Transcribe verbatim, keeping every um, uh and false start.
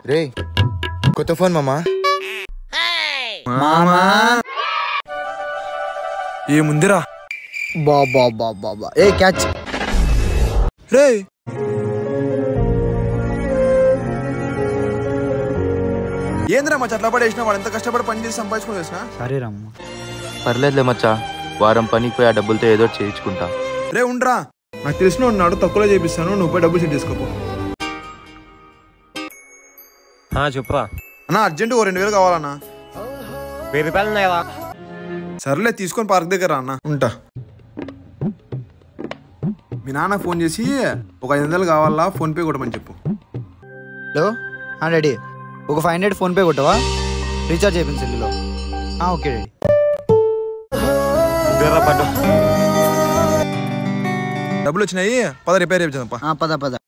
రే కొత్త ఫోన్ మామా. మామా ఏముందిరా? బాబా బాబా ఏ క్యాచ్ రే ఏంద్రా మచ్చ అట్లా పడేసిన? వాడు ఎంత కష్టపడి పని చేసి సంపాదించుకుని వేసిన. సరే రమ్మ. పర్లేదులే మచ్చా, వారం పనికి పోయి ఆ డబ్బులతో ఏదో చేయించుకుంటా. రే ఉండరా, నాకు తెలిసిన ఉన్నాడు, తక్కువలో చేపిస్తాను, నువ్వు పోయి డబ్బులు సెట్ చేసుకోపో. చెప్పురా అన్నా, అర్జెంట్ ఓ రెండు వేలు కావాలన్నా. వెయ్యి రూపాయలు ఉన్నాయా? సర్లే తీసుకొని పార్క్ దగ్గర అన్న ఉంటా. మీ నాన్న ఫోన్ చేసి ఒక ఐదు వందలు కావాలా ఫోన్పే కొట్టమని చెప్పు. హలో డాడీ, ఒక ఫైవ్ హండ్రెడ్ ఫోన్పే కొట్టవా? రీఛార్జ్ అయిపోయింది సెల్లులో. Okay daddy. డబ్బులు వచ్చినాయి, పద రిపేర్ చేద్దాం. పద పద.